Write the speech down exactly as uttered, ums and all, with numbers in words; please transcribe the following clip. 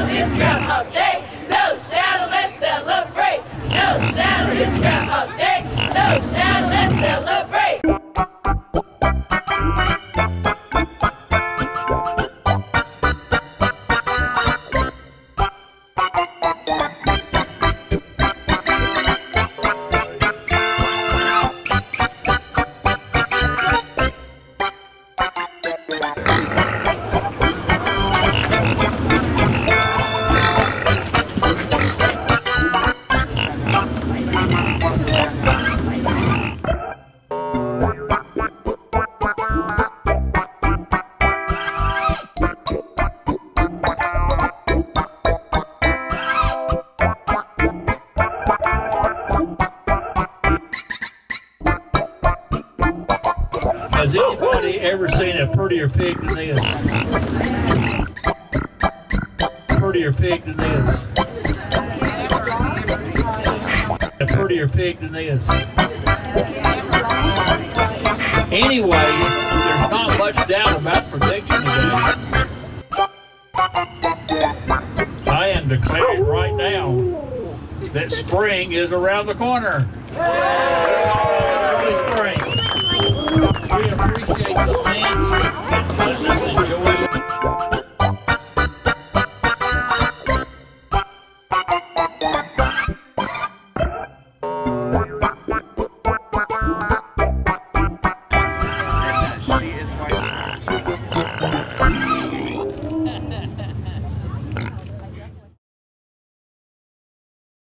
it's Groundhog Day. No shadow, let's celebrate. No shadow, it's Groundhog Day. No shadow, let's celebrate. Has anybody ever seen a prettier pig than this? Prettier pig than this? A prettier pig than this? Anyway, there's not much doubt about prediction today. I am declaring right now that spring is around the corner. Early spring.